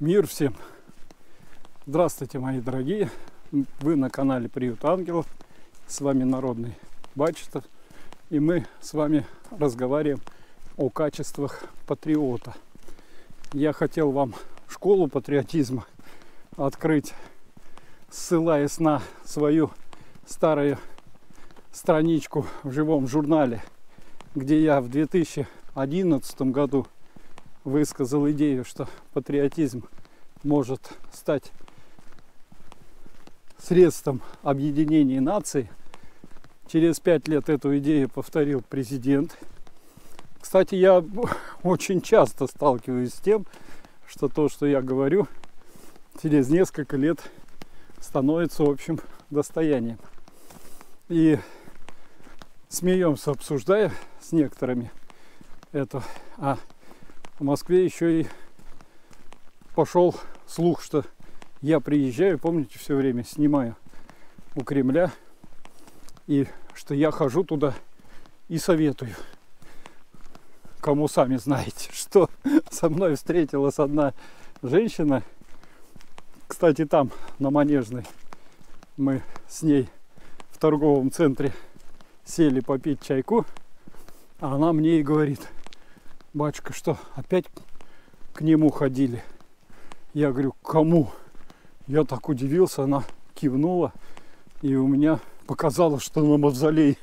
Мир всем! Здравствуйте, мои дорогие! Вы на канале Приют Ангелов. С вами Народный Бачетов. И мы с вами разговариваем о качествах патриота. Я хотел вам школу патриотизма открыть, ссылаясь на свою старую страничку в живом журнале, где я в 2011 году высказал идею, что патриотизм может стать средством объединения наций. Через 5 лет эту идею повторил президент. Кстати, я очень часто сталкиваюсь с тем, что то, что я говорю, через несколько лет становится общим достоянием. И смеемся, обсуждая с некоторыми это. А в Москве еще и пошел слух, что я приезжаю, помните, все время снимаю у Кремля, и что я хожу туда и советую. Кому сами знаете, что со мной встретилась одна женщина. Кстати, там, на Манежной, мы с ней в торговом центре сели попить чайку, а она мне и говорит: батюшка, что, опять к нему ходили? Я говорю: к кому? Я так удивился, она кивнула, и у меня показалось, что на мавзолей.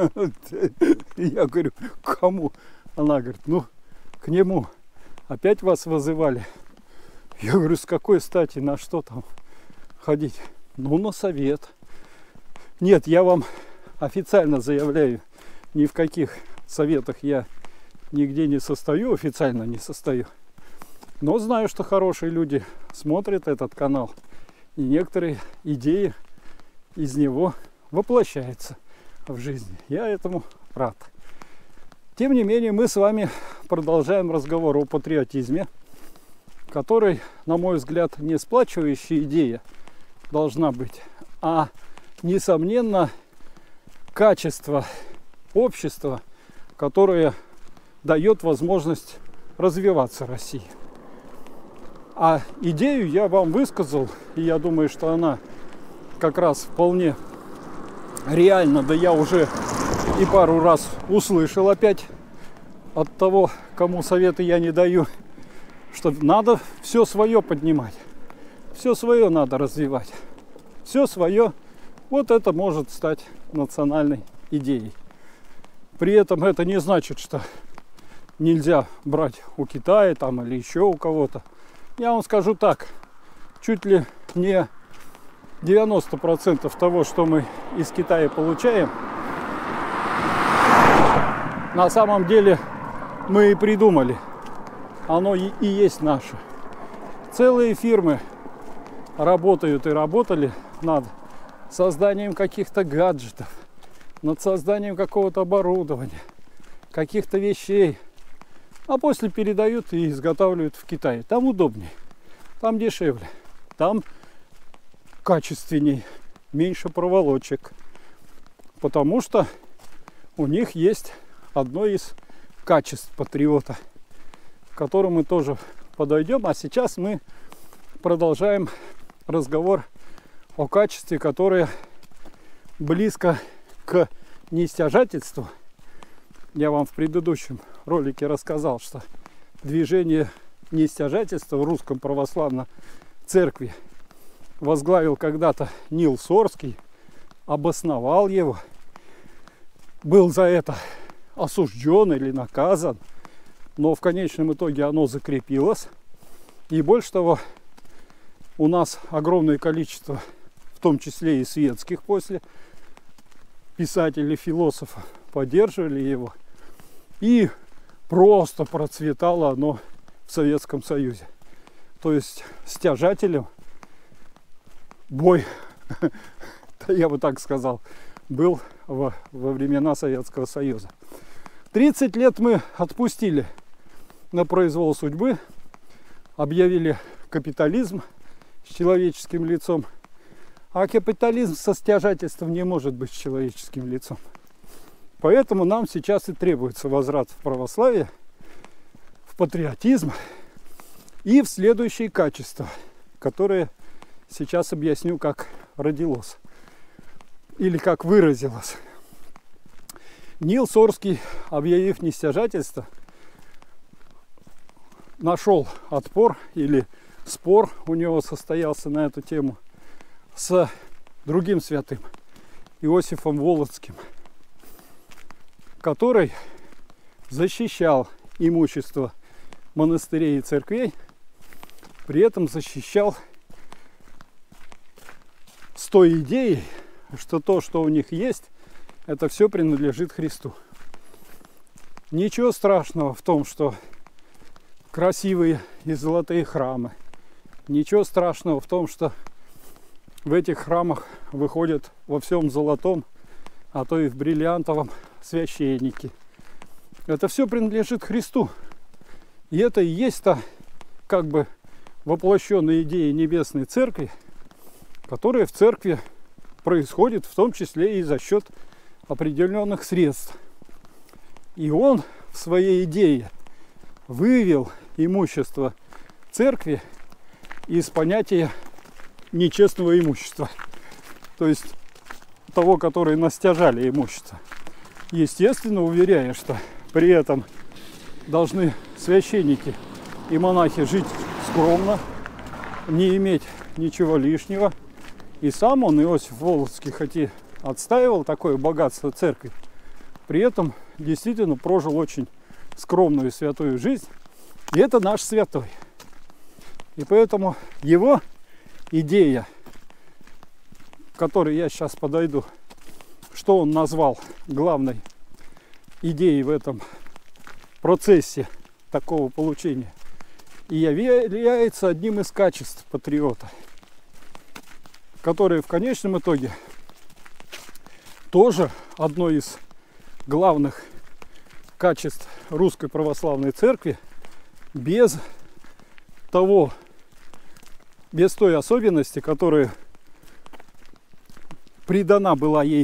Я говорю: к кому? Она говорит: ну, к нему. Опять вас вызывали? Я говорю: с какой стати, на что там ходить? Ну, на совет. Нет, я вам официально заявляю, ни в каких советах я нигде не состою, официально не состою. Но знаю, что хорошие люди смотрят этот канал, и некоторые идеи из него воплощаются в жизни. Я этому рад. Тем не менее, мы с вами продолжаем разговор о патриотизме, который, на мой взгляд, не сплачивающая идея должна быть, а, несомненно, качество общества, которое дает возможность развиваться России. А идею я вам высказал, и я думаю, что она как раз вполне реальна, да я уже и пару раз услышал опять от того, кому советы я не даю, что надо все свое поднимать, все свое надо развивать, все свое. Вот это может стать национальной идеей. При этом это не значит, что нельзя брать у Китая там или еще у кого-то. Я вам скажу так, чуть ли не 90% того, что мы из Китая получаем, на самом деле мы и придумали. Оно и есть наше. Целые фирмы работают и работали над созданием каких-то гаджетов, над созданием какого-то оборудования, каких-то вещей. А после передают и изготавливают в Китае. Там удобнее, там дешевле, там качественней, меньше проволочек. Потому что у них есть одно из качеств патриота, к которому мы тоже подойдем. А сейчас мы продолжаем разговор о качестве, которое близко к нестяжательству. Я вам в предыдущем ролике рассказал, что движение нестяжательства в Русском Православной Церкви возглавил когда-то Нил Сорский, обосновал его, был за это осужден или наказан, но в конечном итоге оно закрепилось. И больше того, у нас огромное количество, в том числе и светских после, писателей, философов поддерживали его. И просто процветало оно в Советском Союзе. То есть стяжателем бой, я бы так сказал, был во времена Советского Союза. 30 лет мы отпустили на произвол судьбы, объявили капитализм с человеческим лицом. А капитализм со стяжательством не может быть с человеческим лицом. Поэтому нам сейчас и требуется возврат в православие, в патриотизм, И в следующие качества, которые сейчас объясню, как родилось или как выразилось. Нил Сорский, объявив нестяжательство, нашел отпор или спор у него состоялся на эту тему с другим святым, Иосифом Волоцким, который защищал имущество монастырей и церквей, при этом защищал с той идеей, что то, что у них есть, это все принадлежит Христу. Ничего страшного в том, что красивые и золотые храмы. Ничего страшного в том, что в этих храмах выходят во всем золотом, а то и в бриллиантовом священники. Это все принадлежит Христу. И это и есть та, как бы, воплощенная идея Небесной Церкви, которая в Церкви происходит в том числе и за счет определенных средств. И он в своей идее вывел имущество Церкви из понятия нечестного имущества, то есть того, которое настяжали имущество. Естественно, уверяя, что при этом должны священники и монахи жить скромно, не иметь ничего лишнего. И сам он, Иосиф Волоцкий, хоть и отстаивал такое богатство церкви, при этом действительно прожил очень скромную святую жизнь. И это наш святой. И поэтому его идея, к которой я сейчас подойду, что он назвал главной идеей в этом процессе такого получения, и является одним из качеств патриота, которое в конечном итоге тоже одно из главных качеств Русской Православной Церкви, без той особенности, которая придана была ей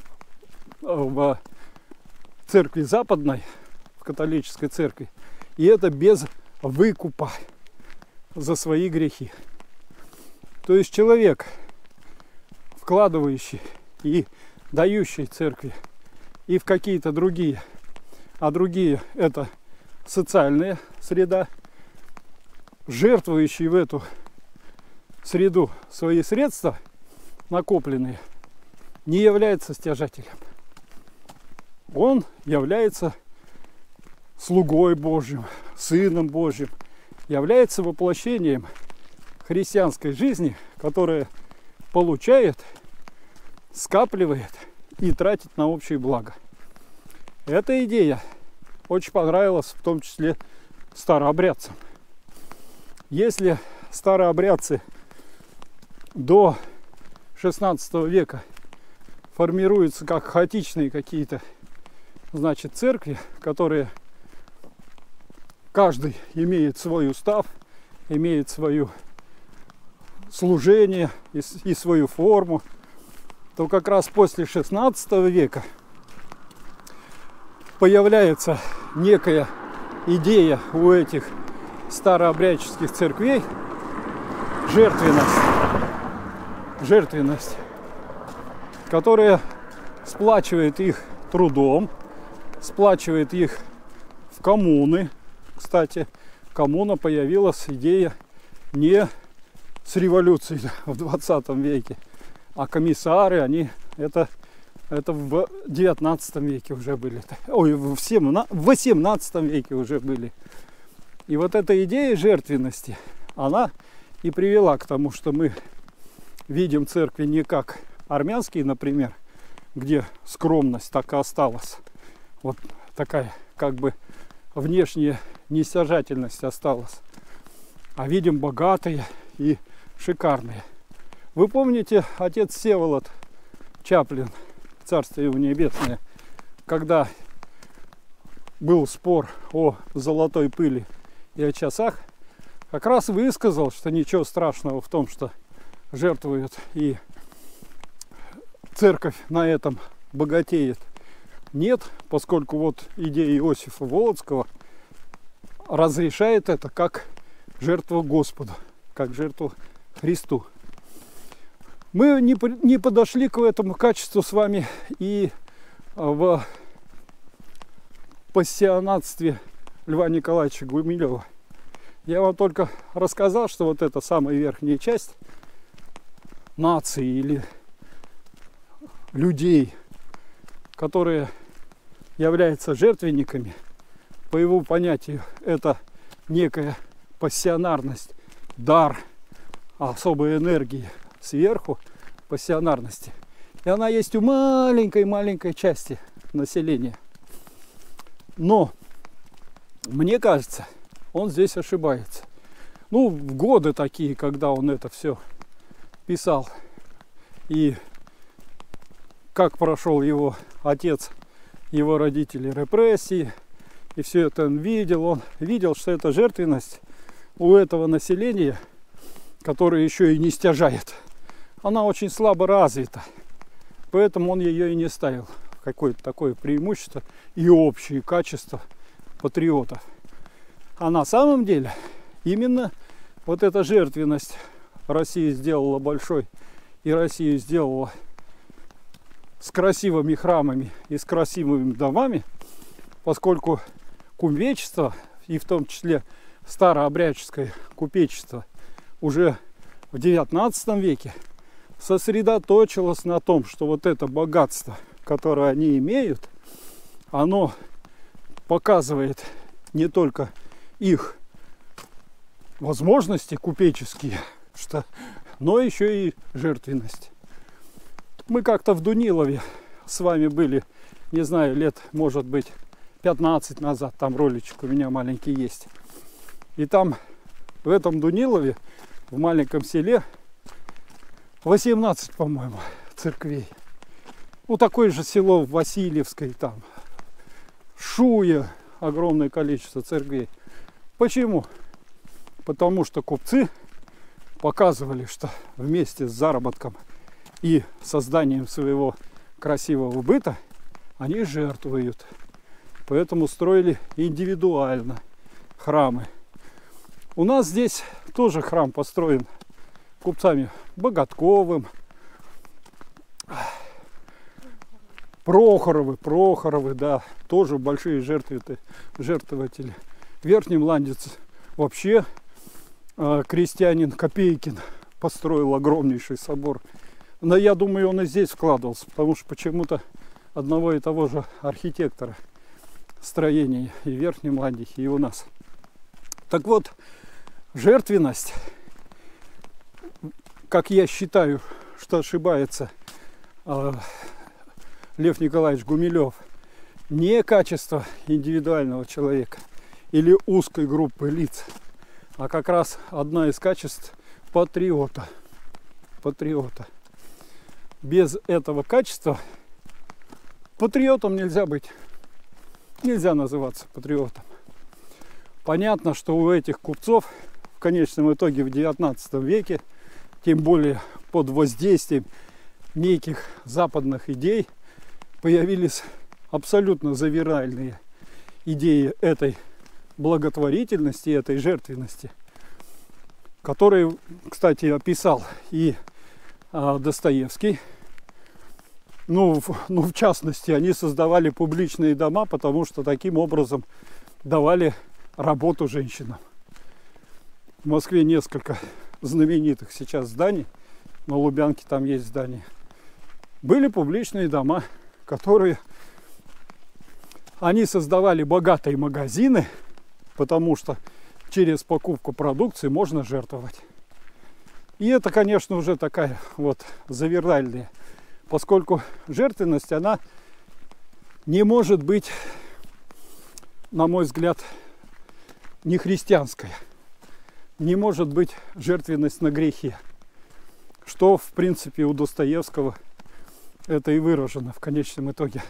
в церкви западной, в католической церкви, и это без выкупа за свои грехи. То есть человек, вкладывающий и дающий церкви и в какие-то другие, а другие это социальная среда, жертвующий в эту среду свои средства накопленные, не является стяжателем. Он является слугой Божьим, сыном Божьим, является воплощением христианской жизни, которая получает, скапливает и тратит на общее благо. Эта идея очень понравилась в том числе старообрядцам. Если старообрядцы до 16 века формируются как хаотичные какие-то, значит, церкви, которые каждый имеет свой устав, имеет свое служение и свою форму, то как раз после 16 века появляется некая идея у этих старообрядческих церквей, жертвенность, которая сплачивает их трудом, сплачивает их в коммуны. Кстати, коммуна появилась идея не с революцией в 20 веке, а комиссары, они это в 19 веке уже были. Ой, в 18 веке уже были. И вот эта идея жертвенности, она и привела к тому, что мы видим церкви не как армянские, например, где скромность так и осталась. Вот такая как бы внешняя нестяжательность осталась. А видим богатые и шикарные. Вы помните, отец Всеволод Чаплин, Царствие его небесное, когда был спор о золотой пыли и о часах, как раз высказал, что ничего страшного в том, что жертвуют и церковь на этом богатеет, нет, поскольку вот идея Иосифа Волоцкого разрешает это как жертва Господу, как жертву Христу. Мы не подошли к этому качеству с вами и в пассионатстве Льва Николаевича Гумилева. Я вам только рассказал, что вот эта самая верхняя часть нации или людей, которые являются жертвенниками, по его понятию, это некая пассионарность, дар особой энергии сверху, пассионарности. И она есть у маленькой части населения. Но, мне кажется, он здесь ошибается. Ну, в годы такие, когда он это все писал, и как прошел его отец, его родители репрессии, и все это он видел, что эта жертвенность у этого населения, которое еще и не стяжает, она очень слабо развита. Поэтому он ее и не ставил в какое-то такое преимущество и общие качества патриотов. А на самом деле именно вот эта жертвенность Россия сделала большой, и Россию сделала с красивыми храмами и с красивыми домами, поскольку кумвечество, и в том числе старообрядческое купечество, уже в XIX веке сосредоточилось на том, что вот это богатство, которое они имеют, оно показывает не только их возможности купеческие, но еще и жертвенность. Мы как-то в Дунилове с вами были, не знаю, лет, может быть, 15 назад, там роличек у меня маленький есть. И там, в этом Дунилове, в маленьком селе, 18, по-моему, церквей. Ну, такое же село в Васильевской, там, Шуя, огромное количество церквей. Почему? Потому что купцы показывали, что вместе с заработком и созданием своего красивого быта они жертвуют. Поэтому строили индивидуально храмы. У нас здесь тоже храм построен купцами Богатковым, Прохоровы, да, тоже большие жертвователи. В Верхнем Ландице вообще крестьянин Копейкин построил огромнейший собор. Но я думаю, он и здесь вкладывался, потому что почему-то одного и того же архитектора строения и в Верхнем Ландихе, и у нас. Так вот, жертвенность, как я считаю, что ошибается Лев Николаевич Гумилев, не качество индивидуального человека или узкой группы лиц, а как раз одно из качеств патриота. Без этого качества патриотом нельзя быть. Нельзя называться патриотом. Понятно, что у этих купцов в конечном итоге в XIX веке, тем более под воздействием неких западных идей, появились абсолютно завиральные идеи этой благотворительности, этой жертвенности, которые, кстати, описал и Достоевский. Ну, в частности, они создавали публичные дома, потому что таким образом давали работу женщинам. В Москве несколько знаменитых сейчас зданий, на Лубянке там есть здания. Были публичные дома, которые они создавали богатые магазины, потому что через покупку продукции можно жертвовать. И это, конечно, уже такая вот завиральная, поскольку жертвенность, она не может быть, на мой взгляд, не христианская. Не может быть жертвенность на грехе. Что, в принципе, у Достоевского это и выражено в конечном итоге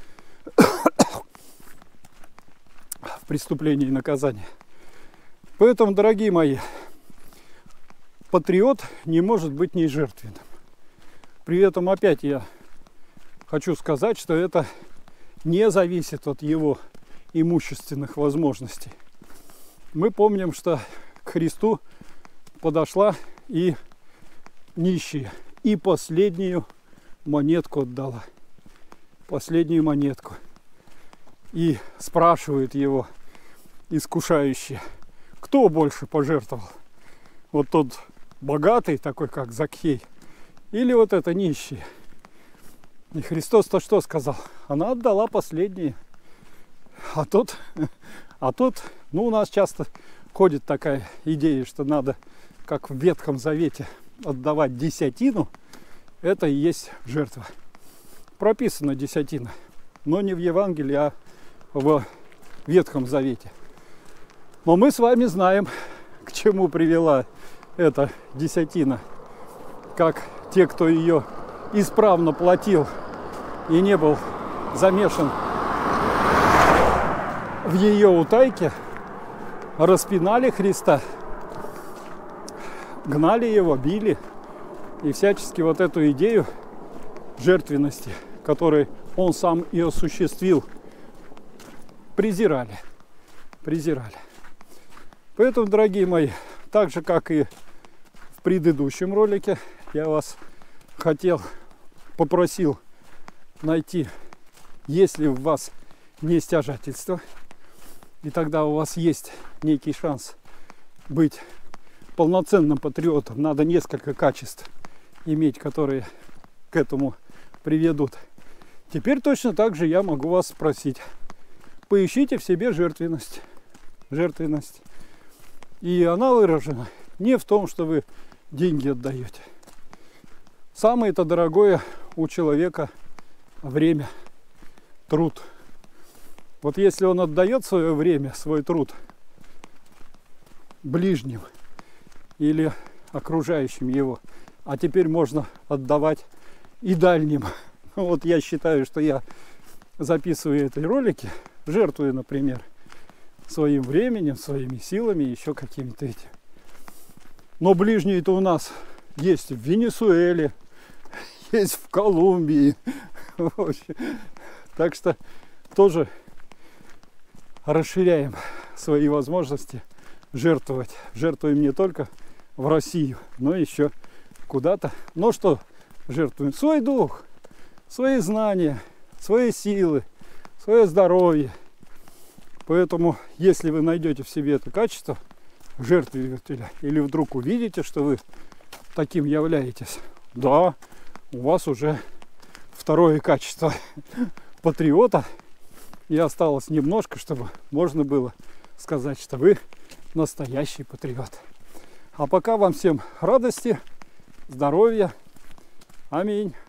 в преступлении и наказании. Поэтому, дорогие мои, патриот не может быть не жертвенным. При этом опять я хочу сказать, что это не зависит от его имущественных возможностей. Мы помним, что к Христу подошла и нищая. И последнюю монетку отдала. Последнюю монетку. И спрашивает его искушающие, кто больше пожертвовал? Вот тот богатый, такой как Закхей, или вот это нищие? И Христос-то что сказал? Она отдала последние. А тут, ну, у нас часто ходит такая идея, что надо, как в Ветхом Завете, отдавать десятину. Это и есть жертва. Прописана десятина, но не в Евангелии, а в Ветхом Завете. Но мы с вами знаем, к чему привела эта десятина. Как те, кто ее исправно платил и не был замешан в ее утайке, распинали Христа, гнали его, били. И всячески вот эту идею жертвенности, которую он сам и осуществил, презирали. Поэтому, дорогие мои, так же, как и в предыдущем ролике, я вас попросил найти, если у вас не стяжательство, и тогда у вас есть некий шанс быть полноценным патриотом. Надо несколько качеств иметь, которые к этому приведут. Теперь точно так же я могу вас спросить. Поищите в себе жертвенность. И она выражена не в том, что вы деньги отдаете. Самое-то дорогое у человека время, труд. Вот если он отдает свое время, свой труд ближним или окружающим его, а теперь можно отдавать и дальним. Вот я считаю, что я записываю эти ролики, жертвую, например, своим временем, своими силами, еще какими-то этими. Но ближние-то у нас есть в Венесуэле, есть в Колумбии. Так что тоже расширяем свои возможности жертвовать. Жертвуем не только в Россию, но еще куда-то. Но что жертвуем? Свой дух, свои знания, свои силы, свое здоровье. Поэтому, если вы найдете в себе это качество жертвователя, или вдруг увидите, что вы таким являетесь, да, у вас уже второе качество патриота, и осталось немножко, чтобы можно было сказать, что вы настоящий патриот. А пока вам всем радости, здоровья. Аминь.